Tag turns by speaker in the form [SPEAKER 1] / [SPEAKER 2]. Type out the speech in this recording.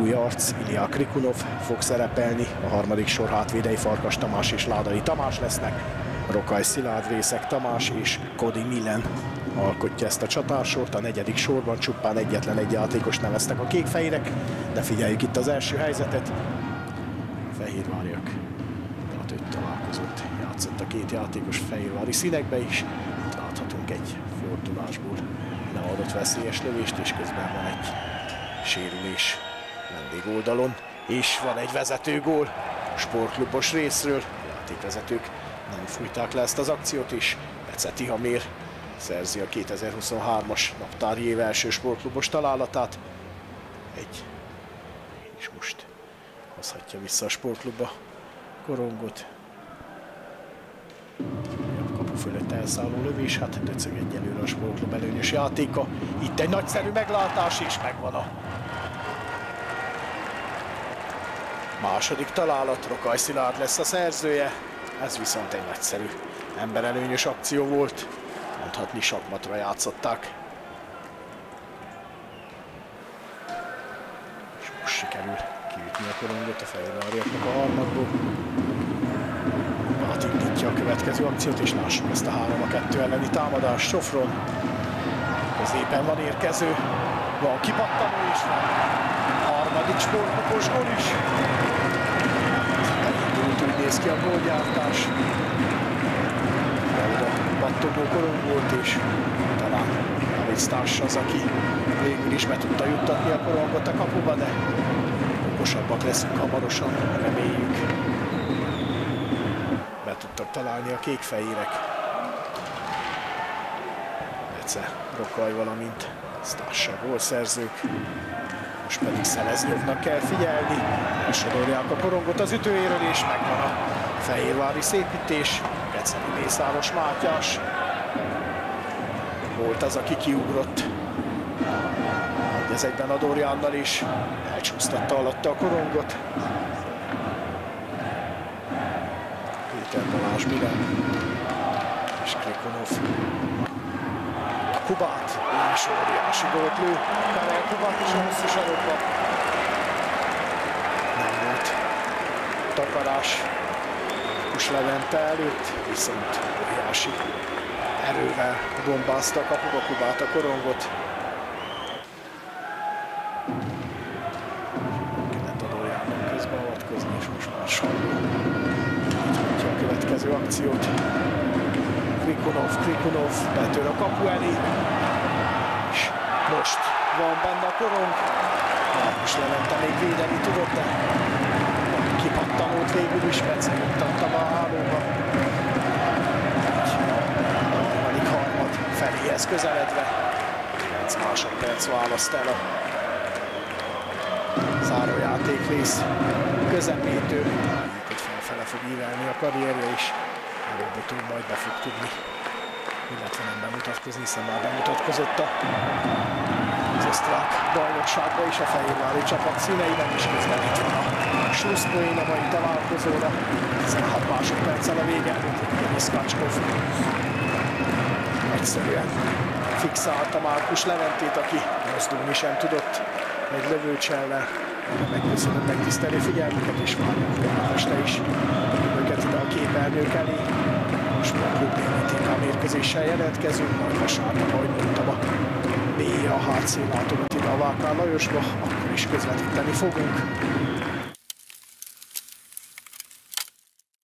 [SPEAKER 1] új arc, Ilya Krikunov fog szerepelni, a harmadik sor hátvédei Farkas Tamás és Ládai Tamás lesznek, Rokaj Szilárd, Vészek Tamás és Kodi Milen alkotja ezt a csatársort. A negyedik sorban csupán egyetlen egy játékos neveztek a kékfehérek, de figyeljük itt az első helyzetet. Fehérváriak tehát 5 találkozót játszott a két játékos fehérvári színekbe is. Itt láthatunk egy fordulásból leadott veszélyes lövést, és közben van egy sérülés vendégoldalon, és van egy vezetőgól sportklubos részről. A játékvezetők nem fújták le ezt az akciót, és Bece Tihamér szerzi a 2023-as naptári év első sportklubos találatát. És most hozhatja vissza a sportklubba korongot. A kapu fölött elszálló lövés, hát döcög egyelőre a sportklub előnyös játéka. Itt egy nagyszerű meglátás, és megvan a második találat. Rokaj Szilárd lesz a szerzője. Ez viszont egy nagyszerű emberelőnyös akció volt. Mondhatni sakmatra játszották. És most sikerül kiütni a korongot a fehérváriaknak a harmadból. Átindítja a következő akciót, és lássuk ezt a 3-2 elleni támadást. Sofron középen van érkező, van kipattanó is, van harmadik sportklubos gól is. Elindult, úgy néz ki a gólgyártás. Pattogó korong volt, és talán David Társ az, aki végül is be tudta juttatni a korongot a kapuba, de okosabbak leszünk hamarosan, reméljük. Be tudtak találni a kékfehérek. Bece, Rokaj, valamint Sztássa gólszerzők. Most pedig Szeleznyovnak kell figyelni. Elsodorják a korongot az ütőjéről, és megvan a fehérvári szépítés. Geceli Mészáros Mátyás volt az, aki kiugrott ez egyben a Doriánnal is, elcsúsztatta alatta a korongot. Péter Balázs, Milen és Krikunov. Kubát, és óriási gólt lő, Karel Kubát is a hosszú sarokba. Nem volt takarás Kus Levente előtt, viszont óriási erővel bombázta a kapuba Kubát a korongot. Kellett a Doriánnak közbeavatkozni, és most már Salló nyithatja a következő akciót. Krikunov betör a kapu elé, és most van benne a korong. Kus Levente még védeni tudott, de kipattanót végül is Bece juttatta a hálóba. A harmad feléhez közeledve 9 másodperc választ el a zárójáték rész közepétől. Itt felfele fog ívelni a karrierje is. Előbb-utóbb majd be fog tudni, illetve nem bemutatkozni, hiszen már bemutatkozott az osztrák bajnokságba is a fehérvári csapat színeiben, és közben itt van a slusszpoén a mai találkozóra. 16 másodperccel a vége előtt Denis Kacskov egyszerűen fixálta Márkus Leventét, aki mozdulni sem tudott egy lövőcsellel. Megköszönöm megtisztelő figyelmüket, és várjuk este is őket ide a képernyők elé. Most már klub DNTK mérkőzéssel jelentkezünk, majd vasárnap, ahogy mondtam, a BIA HC látogat ide a Vákán Lajosba, akkor is közvetíteni fogunk.